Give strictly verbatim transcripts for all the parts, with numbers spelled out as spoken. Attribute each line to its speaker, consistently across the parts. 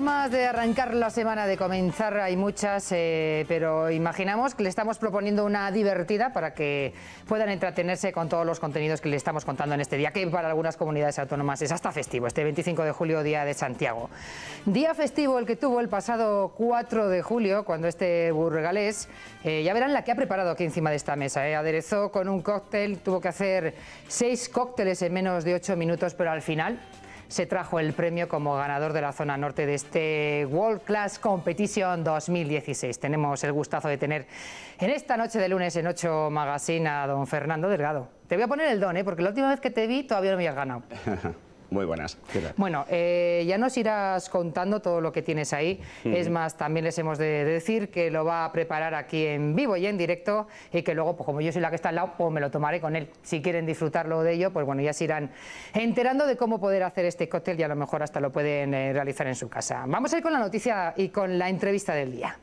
Speaker 1: Formas de arrancar la semana, de comenzar, hay muchas, eh, pero imaginamos que le estamos proponiendo una divertida para que puedan entretenerse con todos los contenidos que le estamos contando en este día, que para algunas comunidades autónomas es hasta festivo, este veinticinco de julio, Día de Santiago. Día festivo el que tuvo el pasado cuatro de julio, cuando este burgalés, eh, ya verán la que ha preparado aquí encima de esta mesa, eh, aderezó con un cóctel, tuvo que hacer seis cócteles en menos de ocho minutos, pero al final se trajo el premio como ganador de la zona norte de este World Class Competition dos mil dieciséis. Tenemos el gustazo de tener en esta noche de lunes en ocho Magazine a don Fernando Delgado. Te voy a poner el don, ¿eh? Porque la última vez que te vi todavía no me habías ganado.
Speaker 2: Muy buenas.
Speaker 1: Bueno, eh, ya nos irás contando todo lo que tienes ahí. Uh-huh. Es más, también les hemos de decir que lo va a preparar aquí en vivo y en directo y que luego, pues como yo soy la que está al lado, pues me lo tomaré con él. Si quieren disfrutarlo de ello, pues bueno, ya se irán enterando de cómo poder hacer este cóctel y a lo mejor hasta lo pueden eh, realizar en su casa. Vamos a ir con la noticia y con la entrevista del día.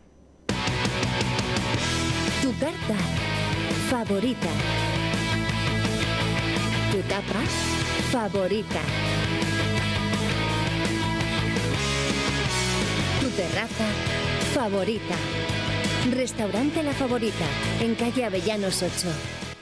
Speaker 3: Tu carta favorita. Tu tapa favorita. Tu terraza favorita. Restaurante La Favorita, en calle Avellanos ocho.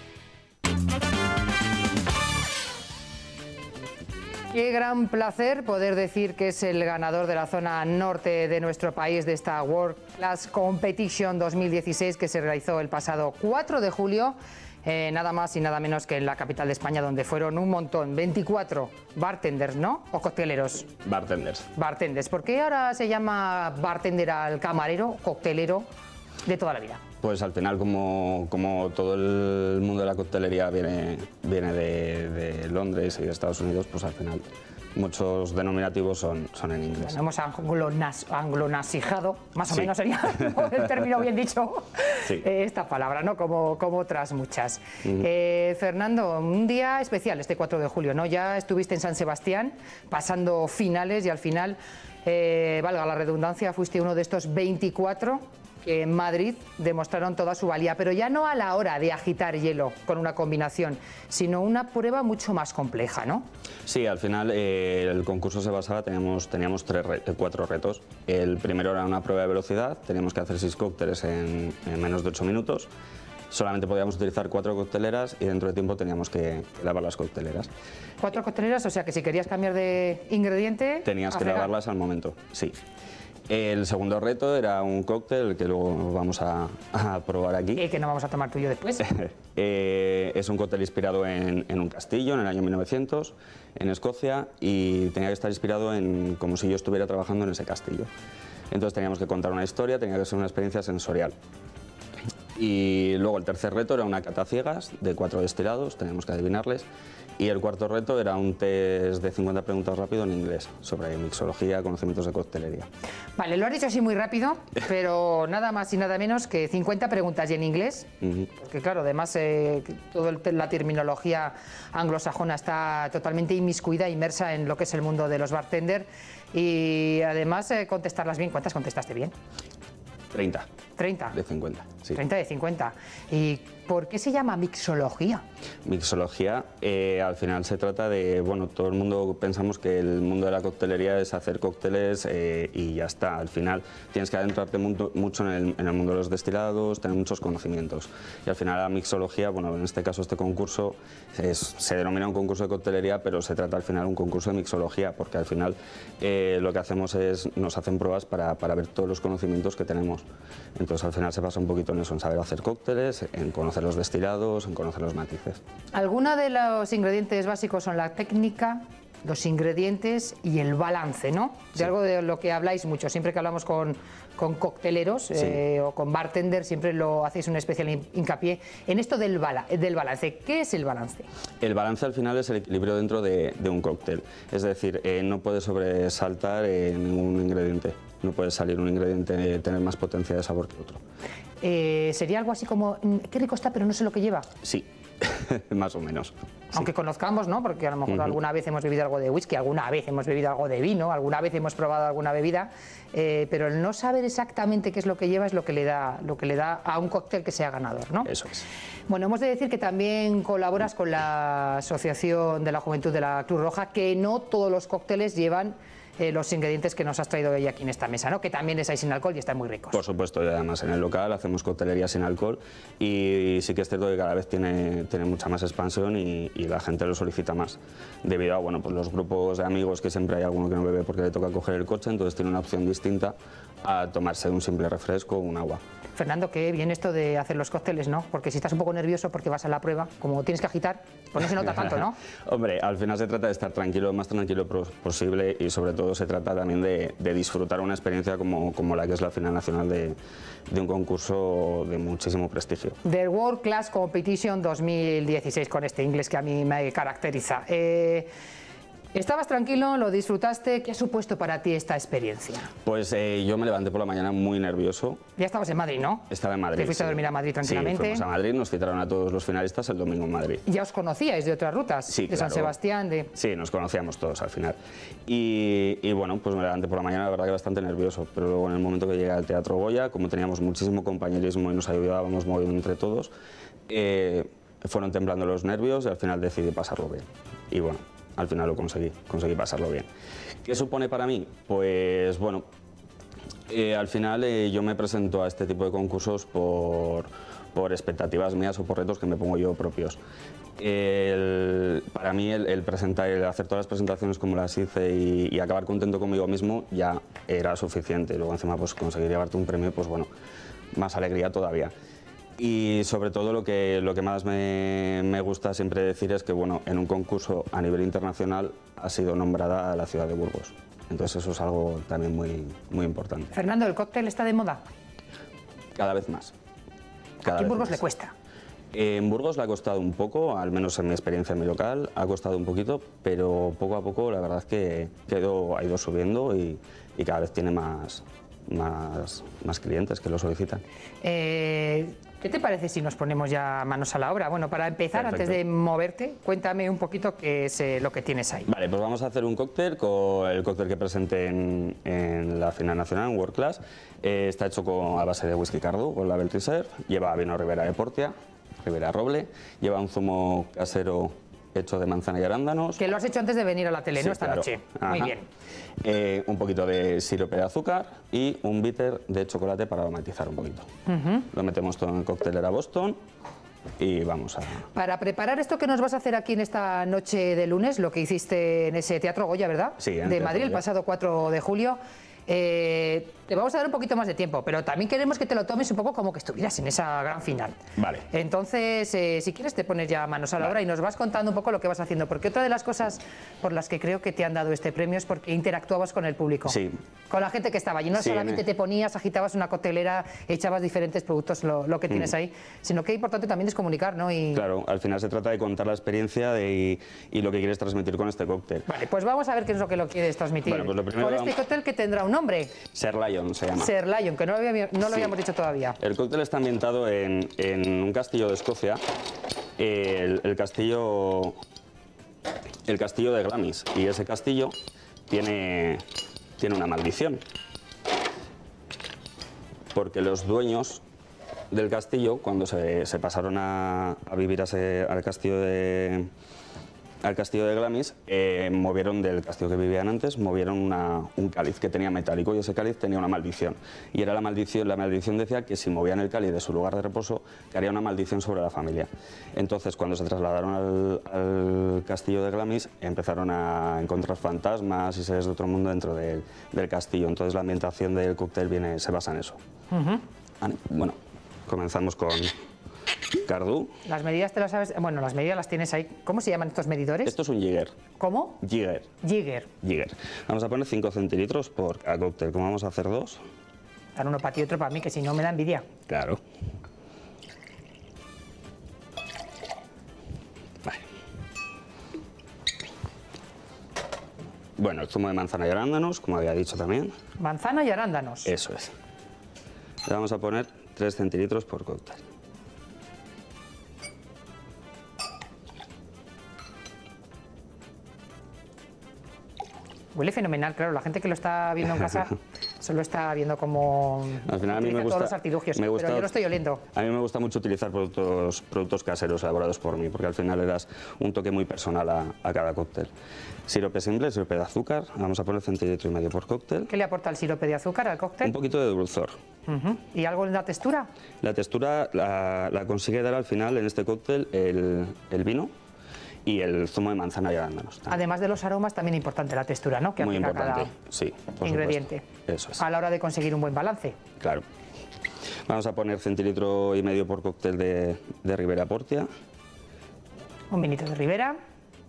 Speaker 1: Qué gran placer poder decir que es el ganador de la zona norte de nuestro país de esta World Class Competition dos mil dieciséis que se realizó el pasado cuatro de julio. Eh, nada más y nada menos que en la capital de España, donde fueron un montón, veinticuatro bartenders, ¿no? ¿O cocteleros?
Speaker 2: Bartenders.
Speaker 1: Bartenders. ¿Por qué ahora se llama bartender al camarero, coctelero de toda la vida?
Speaker 2: Pues al final, como, como todo el mundo de la coctelería viene, viene de, de Londres y de Estados Unidos, pues al final muchos denominativos son, son en inglés.
Speaker 1: Bueno, hemos anglonas, anglonasijado, más o
Speaker 2: sí.
Speaker 1: menos sería el término bien dicho,
Speaker 2: sí.
Speaker 1: eh, esta palabra, ¿no? Como, como otras muchas.
Speaker 2: Uh-huh.
Speaker 1: eh, Fernando, un día especial este cuatro de julio, ¿no? Ya estuviste en San Sebastián pasando finales y al final, eh, valga la redundancia, fuiste uno de estos veinticuatro que en Madrid demostraron toda su valía, pero ya no a la hora de agitar hielo con una combinación, sino una prueba mucho más compleja, ¿no?
Speaker 2: Sí, al final eh, el concurso se basaba, teníamos, teníamos tres re cuatro retos. El primero era una prueba de velocidad, teníamos que hacer seis cócteles en, en menos de ocho minutos. Solamente podíamos utilizar cuatro cocteleras y dentro de tiempo teníamos que lavar las cocteleras.
Speaker 1: ¿Cuatro cocteleras? O sea que si querías cambiar de ingrediente...
Speaker 2: Tenías que lavarlas al momento, sí. El segundo reto era un cóctel que luego vamos a, a probar aquí.
Speaker 1: ¿Y que no vamos a tomar tú y yo después?
Speaker 2: eh, es un cóctel inspirado en, en un castillo en el año mil novecientos, en Escocia, y tenía que estar inspirado en como si yo estuviera trabajando en ese castillo. Entonces teníamos que contar una historia, tenía que ser una experiencia sensorial. Y luego el tercer reto era una cata ciegas de cuatro destilados, teníamos que adivinarles. Y el cuarto reto era un test de cincuenta preguntas rápido en inglés sobre mixología, conocimientos de coctelería.
Speaker 1: Vale, lo has dicho así muy rápido, pero nada más y nada menos que cincuenta preguntas y en inglés, uh-huh. Porque claro, además eh, toda la terminología anglosajona está totalmente inmiscuida, inmersa en lo que es el mundo de los bartenders y además eh, contestarlas bien. ¿Cuántas contestaste bien?
Speaker 2: treinta.
Speaker 1: ¿treinta?
Speaker 2: De cincuenta, sí.
Speaker 1: treinta de cincuenta. ¿Y por qué se llama mixología?
Speaker 2: Mixología, eh, al final se trata de, bueno, todo el mundo pensamos que el mundo de la coctelería es hacer cócteles eh, y ya está. Al final tienes que adentrarte mucho, mucho en, el, en el mundo de los destilados, tener muchos conocimientos. Y al final la mixología, bueno, en este caso este concurso es, se denomina un concurso de coctelería, pero se trata al final de un concurso de mixología, porque al final eh, lo que hacemos es, nos hacen pruebas para, para ver todos los conocimientos que tenemos. Entonces al final se basa un poquito en eso, en saber hacer cócteles, en conocer los destilados, en conocer los matices.
Speaker 1: Algunos de los ingredientes básicos son la técnica, los ingredientes y el balance, ¿no? De sí. Algo de lo que habláis mucho, siempre que hablamos con, con cocteleros sí. eh, o con bartenders, siempre lo hacéis un especial hincapié en esto del, bala, del balance. ¿Qué es el balance?
Speaker 2: El balance al final es el equilibrio dentro de, de un cóctel, es decir, eh, no puede sobresaltar eh, ningún ingrediente. No puede salir un ingrediente tener más potencia de sabor que otro.
Speaker 1: Eh, ¿Sería algo así como, qué rico está, pero no sé lo que lleva?
Speaker 2: Sí, más o menos.
Speaker 1: Aunque
Speaker 2: sí. conozcamos,
Speaker 1: ¿no? Porque a lo mejor uh-huh. alguna vez hemos bebido algo de whisky, alguna vez hemos bebido algo de vino, alguna vez hemos probado alguna bebida, eh, pero el no saber exactamente qué es lo que lleva es lo que le da, lo que le da a un cóctel que sea ganador, ¿no?
Speaker 2: Eso es.
Speaker 1: Bueno, hemos de decir que también colaboras con la Asociación de la Juventud de la Cruz Roja, que no todos los cócteles llevan eh, los ingredientes que nos has traído hoy aquí en esta mesa, ¿no? Que también es ahí sin alcohol y están muy ricos.
Speaker 2: Por supuesto, y además en el local hacemos coctelería sin alcohol y sí que es cierto que cada vez tiene, tiene mucha más expansión y, y la gente lo solicita más, debido a bueno, pues los grupos de amigos que siempre hay alguno que no bebe porque le toca coger el coche, entonces tiene una opción distinta a tomarse un simple refresco o un agua.
Speaker 1: Fernando, qué bien esto de hacer los cócteles, ¿no? Porque si estás un poco nervioso porque vas a la prueba, como tienes que agitar, pues no se nota tanto, ¿no?
Speaker 2: Hombre, al final se trata de estar tranquilo, lo más tranquilo posible y sobre todo se trata también de, de disfrutar una experiencia como, como la que es la final nacional de, de un concurso de muchísimo prestigio.
Speaker 1: The World Class Competition dos mil dieciséis, con este inglés que a mí me caracteriza. Eh, ¿Estabas tranquilo? ¿Lo disfrutaste? ¿Qué ha supuesto para ti esta experiencia?
Speaker 2: Pues eh, yo me levanté por la mañana muy nervioso.
Speaker 1: Ya estabas en Madrid, ¿no?
Speaker 2: Estaba en Madrid.
Speaker 1: ¿Te fuiste
Speaker 2: sí.
Speaker 1: a dormir a Madrid tranquilamente?
Speaker 2: Sí, fuimos a Madrid, nos citaron a todos los finalistas el domingo en Madrid.
Speaker 1: ¿Ya os conocíais de otras rutas?
Speaker 2: Sí,
Speaker 1: de
Speaker 2: claro.
Speaker 1: San Sebastián, de...
Speaker 2: Sí, nos conocíamos todos al final. Y, y bueno, pues me levanté por la mañana, la verdad que bastante nervioso, pero luego en el momento que llegué al Teatro Goya, como teníamos muchísimo compañerismo y nos ayudábamos moviendo entre todos, eh, fueron temblando los nervios y al final decidí pasarlo bien. Y bueno, al final lo conseguí, conseguí pasarlo bien. ¿Qué supone para mí? Pues bueno, eh, al final eh, yo me presento a este tipo de concursos por, por expectativas mías o por retos que me pongo yo propios. El, para mí el, el, presentar, el hacer todas las presentaciones como las hice y, y acabar contento conmigo mismo ya era suficiente. Luego encima pues conseguir llevarte un premio, pues bueno, más alegría todavía. Y sobre todo lo que, lo que más me, me gusta siempre decir es que bueno, en un concurso a nivel internacional ha sido nombrada la ciudad de Burgos. Entonces eso es algo también muy, muy importante.
Speaker 1: Fernando, ¿el cóctel está de moda?
Speaker 2: Cada vez más. Cada
Speaker 1: Aquí en
Speaker 2: vez
Speaker 1: Burgos
Speaker 2: más.
Speaker 1: le cuesta.
Speaker 2: En Burgos le ha costado un poco, al menos en mi experiencia en mi local, ha costado un poquito, pero poco a poco la verdad es que, que ha, ido, ha ido subiendo y, y cada vez tiene más, más, más clientes que lo solicitan.
Speaker 1: Eh, ¿Qué te parece si nos ponemos ya manos a la obra? Bueno, para empezar,
Speaker 2: Perfecto.
Speaker 1: Antes de moverte, cuéntame un poquito qué es eh, lo que tienes ahí.
Speaker 2: Vale, pues vamos a hacer un cóctel, con el cóctel que presenté en, en la final nacional, en World Class. Eh, está hecho con, a base de whisky Cardu, con Label Reserve, lleva vino Ribera de Portia, Ribera Roble, lleva un zumo casero hecho de manzana y arándanos.
Speaker 1: Que lo has hecho antes de venir a la tele,
Speaker 2: Sí,
Speaker 1: ¿no? Esta
Speaker 2: claro.
Speaker 1: noche.
Speaker 2: Ajá.
Speaker 1: Muy bien.
Speaker 2: Eh, un poquito de sirope de azúcar y un bitter de chocolate para aromatizar un poquito.
Speaker 1: Uh-huh.
Speaker 2: Lo metemos todo en coctelera Boston y vamos a...
Speaker 1: Para preparar esto que nos vas a hacer aquí en esta noche de lunes, lo que hiciste en ese Teatro Goya, ¿verdad?
Speaker 2: Sí, en el
Speaker 1: de
Speaker 2: Teatro
Speaker 1: Madrid, el
Speaker 2: Goya.
Speaker 1: pasado cuatro de julio. Eh, te vamos a dar un poquito más de tiempo, pero también queremos que te lo tomes un poco como que estuvieras en esa gran final.
Speaker 2: Vale.
Speaker 1: Entonces, eh, si quieres te pones ya manos a la
Speaker 2: Vale.
Speaker 1: obra y nos vas contando un poco lo que vas haciendo, porque otra de las cosas por las que creo que te han dado este premio es porque interactuabas con el público,
Speaker 2: Sí.
Speaker 1: con la gente que estaba allí. No
Speaker 2: Sí,
Speaker 1: solamente
Speaker 2: me-
Speaker 1: te ponías, agitabas una coctelera, echabas diferentes productos, lo, lo que tienes ahí, sino que importante también es comunicar, ¿no? Y...
Speaker 2: Claro, al final se trata de contar la experiencia de- y, y lo que quieres transmitir con este cóctel.
Speaker 1: Vale, pues vamos a ver qué es lo que lo quieres transmitir.
Speaker 2: Bueno, pues lo primero
Speaker 1: con este
Speaker 2: vamos-
Speaker 1: cóctel que tendrá un nombre,
Speaker 2: Ser Lion se llama.
Speaker 1: Ser Lion, que no lo, había- no lo
Speaker 2: Sí.
Speaker 1: habíamos dicho todavía.
Speaker 2: El cóctel está ambientado en, en un castillo de Escocia, el, el castillo el castillo de Glamis, y ese castillo tiene, tiene una maldición, porque los dueños del castillo, cuando se, se pasaron a, a vivir a ese- al castillo de al castillo de Glamis, eh, movieron del castillo que vivían antes, movieron una- un cáliz que tenía metálico y ese cáliz tenía una maldición. Y era la maldición, la maldición decía que si movían el cáliz de su lugar de reposo, caería una maldición sobre la familia. Entonces, cuando se trasladaron al, al castillo de Glamis, empezaron a encontrar fantasmas y seres de otro mundo dentro del, del castillo. Entonces, la ambientación del cóctel viene, se basa en eso. Vale, bueno, comenzamos con Cardu.
Speaker 1: Las medidas te las sabes, bueno, las medidas las tienes ahí. ¿Cómo se llaman estos medidores?
Speaker 2: Esto es un Jigger.
Speaker 1: ¿Cómo?
Speaker 2: Jigger.
Speaker 1: Jigger.
Speaker 2: Jigger. Vamos a poner cinco centilitros por cada cóctel. Como vamos a hacer dos.
Speaker 1: Dan uno para ti y otro para mí, que si no me da envidia.
Speaker 2: Claro. Vale. Bueno, el zumo de manzana y arándanos, como había dicho también.
Speaker 1: Manzana y arándanos.
Speaker 2: Eso es. Le vamos a poner tres centilitros por cóctel.
Speaker 1: Huele fenomenal, claro. La gente que lo está viendo en casa solo está viendo cómo
Speaker 2: al final a mí me gusta,
Speaker 1: todos los artilugios,
Speaker 2: me gusta,
Speaker 1: pero yo lo estoy oliendo.
Speaker 2: A mí me gusta mucho utilizar productos, productos caseros elaborados por mí, porque al final le das un toque muy personal a, a cada cóctel. Sirope simple, sirope de azúcar, vamos a poner centilitro y medio por cóctel.
Speaker 1: ¿Qué le aporta el sirope de azúcar al cóctel?
Speaker 2: Un poquito de dulzor.
Speaker 1: Uh-huh. ¿Y algo en la textura?
Speaker 2: La textura la, la consigue dar al final en este cóctel el, el vino y el zumo de manzana y arándanos.
Speaker 1: Además de los aromas, también importante la textura, ¿no? Que
Speaker 2: muy
Speaker 1: aplica
Speaker 2: importante,
Speaker 1: cada
Speaker 2: sí, por
Speaker 1: ingrediente.
Speaker 2: Supuesto. Eso es.
Speaker 1: A la hora de conseguir un buen balance.
Speaker 2: Claro. Vamos a poner centilitro y medio por cóctel de, de Ribera Portia.
Speaker 1: Un vinito de Ribera.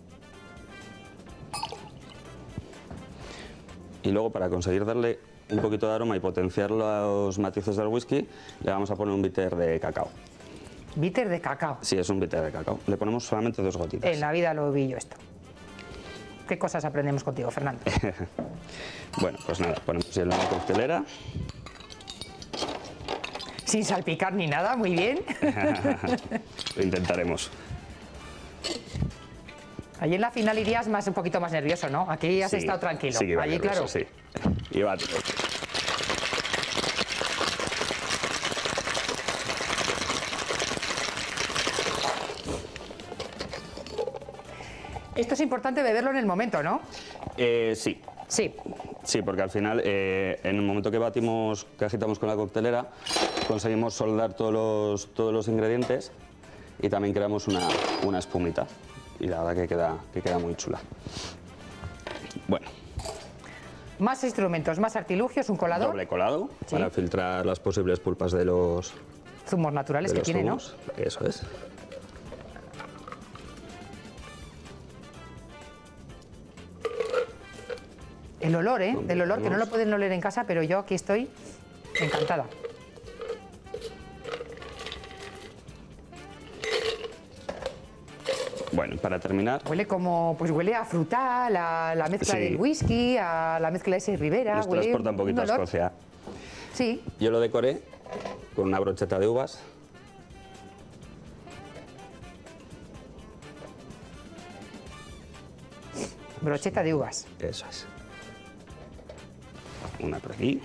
Speaker 2: Y luego, para conseguir darle un poquito de aroma y potenciar los matices del whisky, le vamos a poner un bitter de cacao.
Speaker 1: ¿Bitter de cacao?
Speaker 2: Sí, es un bitter de cacao. Le ponemos solamente dos gotitas.
Speaker 1: En la vida lo vi yo esto. ¿Qué cosas aprendemos contigo, Fernando?
Speaker 2: Bueno, pues nada, ponemos hielo en la coctelera.
Speaker 1: Sin salpicar ni nada, muy bien.
Speaker 2: Lo intentaremos.
Speaker 1: Allí en la final irías más, un poquito más nervioso, ¿no? Aquí has
Speaker 2: sí,
Speaker 1: estado tranquilo.
Speaker 2: Sí, que iba
Speaker 1: allí,
Speaker 2: nervioso,
Speaker 1: claro.
Speaker 2: Sí. Iba todo.
Speaker 1: Esto es importante beberlo en el momento, ¿no?
Speaker 2: Eh, sí.
Speaker 1: Sí.
Speaker 2: Sí, porque al final, eh, en el momento que batimos, que agitamos con la coctelera, conseguimos soldar todos los, todos los ingredientes y también creamos una, una espumita. Y la verdad que queda, que queda muy chula. Bueno.
Speaker 1: Más instrumentos, más artilugios, un colador.
Speaker 2: Doble colado,
Speaker 1: ¿Sí?
Speaker 2: Para filtrar las posibles pulpas de los
Speaker 1: zumos naturales
Speaker 2: de
Speaker 1: que
Speaker 2: los
Speaker 1: tiene,
Speaker 2: zumos. ¿No? Eso es.
Speaker 1: El olor, ¿eh? El olor, que no lo pueden oler en casa, pero yo aquí estoy encantada.
Speaker 2: Bueno, para terminar...
Speaker 1: Huele como, pues huele a fruta, a la, la mezcla
Speaker 2: sí.
Speaker 1: del whisky, a la mezcla de ese Ribera.
Speaker 2: Nos
Speaker 1: huele
Speaker 2: transporta un poquito a
Speaker 1: olor.
Speaker 2: Escocia.
Speaker 1: Sí.
Speaker 2: Yo lo decoré con una brocheta de uvas.
Speaker 1: Brocheta de uvas.
Speaker 2: Eso es. Una por aquí.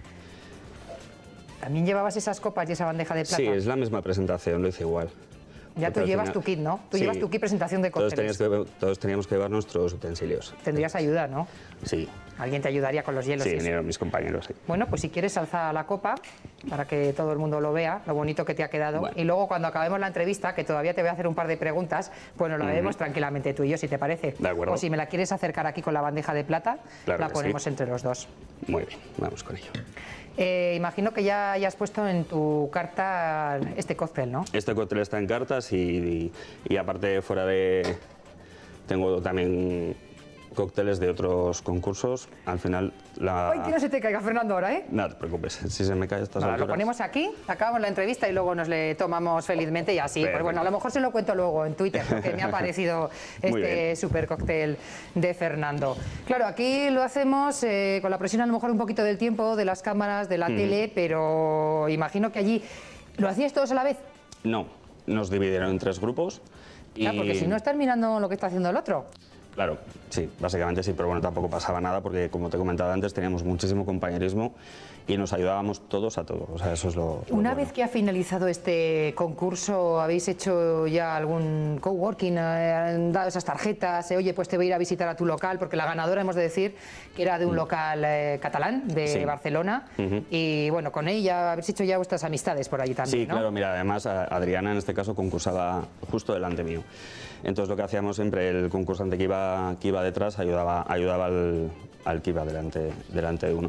Speaker 1: ¿También llevabas esas copas y esa bandeja de plata?
Speaker 2: Sí, es la misma presentación, lo hice igual.
Speaker 1: Ya
Speaker 2: Porque
Speaker 1: tú
Speaker 2: al
Speaker 1: llevas
Speaker 2: final-
Speaker 1: tu kit, ¿no? Tú
Speaker 2: Sí.
Speaker 1: llevas tu kit presentación de
Speaker 2: Todos
Speaker 1: cócteles.
Speaker 2: teníamos, que, todos teníamos que llevar nuestros utensilios.
Speaker 1: Tendrías ayuda, ¿no?
Speaker 2: Sí,
Speaker 1: Alguien te ayudaría con los hielos.
Speaker 2: sí,
Speaker 1: y eso.
Speaker 2: vinieron mis compañeros, sí.
Speaker 1: Bueno, pues si quieres alza la copa para que todo el mundo lo vea, lo bonito que te ha quedado.
Speaker 2: Bueno.
Speaker 1: Y luego cuando acabemos la entrevista, que todavía te voy a hacer un par de preguntas, pues nos la vemos tranquilamente tú y yo, si te parece.
Speaker 2: De acuerdo.
Speaker 1: O si me la quieres acercar aquí con la bandeja de plata,
Speaker 2: Claro
Speaker 1: la
Speaker 2: que
Speaker 1: ponemos
Speaker 2: sí.
Speaker 1: entre los dos.
Speaker 2: Muy bien, vamos con ello.
Speaker 1: Eh, imagino que ya hayas puesto en tu carta este cóctel, ¿no?
Speaker 2: Este cóctel está en cartas y, y, y aparte fuera de... Tengo también cócteles de otros concursos. Al final la...
Speaker 1: ¡Ay, que no se te caiga, Fernando, ahora, eh!
Speaker 2: No te preocupes, si se me cae a estas
Speaker 1: Nada, lo
Speaker 2: alturas...
Speaker 1: ponemos aquí, acabamos la entrevista y luego nos le tomamos felizmente y así. Pues
Speaker 2: Perfecto.
Speaker 1: bueno, a lo mejor se lo cuento luego en Twitter, porque me ha parecido
Speaker 2: Muy
Speaker 1: este
Speaker 2: bien.
Speaker 1: super cóctel de Fernando. Claro, aquí lo hacemos eh, con la presión a lo mejor un poquito del tiempo, de las cámaras, de la tele, pero imagino que allí... ¿Lo hacías todos a la vez?
Speaker 2: No, nos dividieron en tres grupos. Y...
Speaker 1: Claro, porque si no estás mirando lo que está haciendo el otro.
Speaker 2: Claro, sí, básicamente sí, pero bueno, tampoco pasaba nada porque, como te comentaba antes, teníamos muchísimo compañerismo y nos ayudábamos todos a todos. O sea, eso es lo, lo
Speaker 1: Una
Speaker 2: bueno.
Speaker 1: vez que ha finalizado este concurso, ¿habéis hecho ya algún coworking? Eh, ¿Han dado esas tarjetas? Eh, Oye, pues te voy a ir a visitar a tu local, porque la ganadora, hemos de decir, que era de un local eh, catalán, de
Speaker 2: Sí.
Speaker 1: Barcelona.
Speaker 2: Ujú.
Speaker 1: Y bueno, con ella habéis hecho ya vuestras amistades por allí también,
Speaker 2: Sí,
Speaker 1: ¿no?
Speaker 2: claro, mira, además a- Adriana en este caso concursaba justo delante mío. Entonces lo que hacíamos siempre, el concursante que iba, que iba detrás ayudaba, ayudaba al, al que iba delante, delante de uno.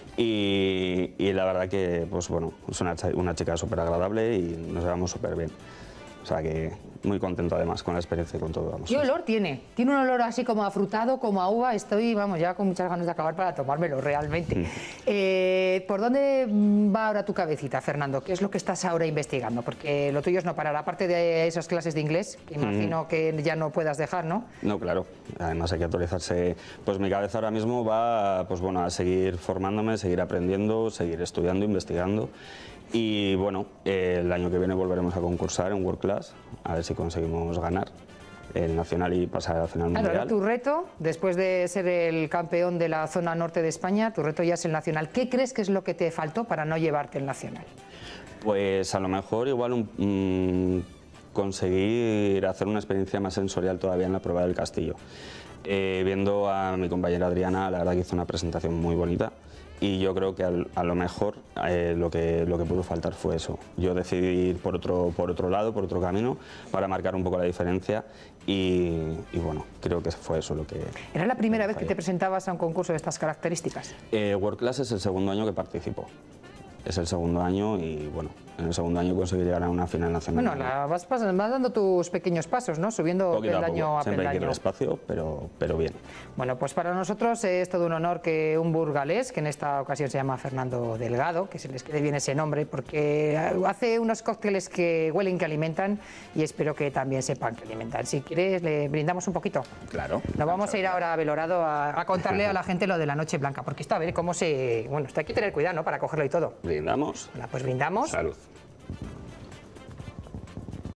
Speaker 2: Y, y la verdad que, pues bueno, es una, cha- una chica súper agradable y nos llevamos súper bien. O sea que muy contento además con la experiencia y con todo. Vamos.
Speaker 1: ¿Qué olor tiene? Tiene un olor así como a frutado, como a uva. Estoy, vamos, ya con muchas ganas de acabar para tomármelo realmente. Eh, ¿Por dónde va ahora tu cabecita, Fernando? ¿Qué es lo que estás ahora investigando? Porque lo tuyo es no parar. Aparte de esas clases de inglés, que imagino que ya no puedas dejar, ¿no?
Speaker 2: No, claro. Además hay que actualizarse. Pues mi cabeza ahora mismo va, pues bueno, a seguir formándome, seguir aprendiendo, seguir estudiando, investigando. Y bueno, eh, el año que viene volveremos a concursar en World Class, a ver si conseguimos ganar. el nacional y pasar a la final
Speaker 1: Claro,
Speaker 2: mundial.
Speaker 1: tu reto, después de ser el campeón de la zona norte de España, tu reto ya es el nacional. ¿Qué crees que es lo que te faltó para no llevarte el nacional?
Speaker 2: Pues a lo mejor igual un, mm, conseguir hacer una experiencia más sensorial todavía en la prueba del castillo. Eh, viendo a mi compañera Adriana, la verdad que hizo una presentación muy bonita y yo creo que al, a lo mejor eh, lo, que, lo que pudo faltar fue eso. Yo decidí ir por otro, por otro lado, por otro camino, para marcar un poco la diferencia y, y bueno, creo que fue eso lo que...
Speaker 1: ¿Era la primera vez que
Speaker 2: fallé.
Speaker 1: te presentabas a un concurso de estas características?
Speaker 2: Eh, World Class es el segundo año que participo. Es el segundo año y bueno, en el segundo año conseguí llegar a una final nacional.
Speaker 1: Bueno, la vas, pas- vas dando tus pequeños pasos, ¿no? Subiendo
Speaker 2: Poquito a
Speaker 1: peldaño
Speaker 2: poco,
Speaker 1: a
Speaker 2: siempre hay que ir
Speaker 1: peldaño.
Speaker 2: despacio, pero, pero bien.
Speaker 1: Bueno, pues para nosotros es todo un honor que un burgalés, que en esta ocasión se llama Fernando Delgado, que se les quede bien ese nombre, porque hace unos cócteles que huelen, que alimentan, y espero que también sepan que alimentan. Si quieres, le brindamos un poquito.
Speaker 2: Claro.
Speaker 1: Nos vamos a ir ahora a Belorado a, a contarle a la gente lo de la Noche Blanca, porque esto a ver cómo se... Bueno, esto hay que tener cuidado, ¿no?, para cogerlo y todo.
Speaker 2: Brindamos.
Speaker 1: Bueno, pues brindamos.
Speaker 2: Salud.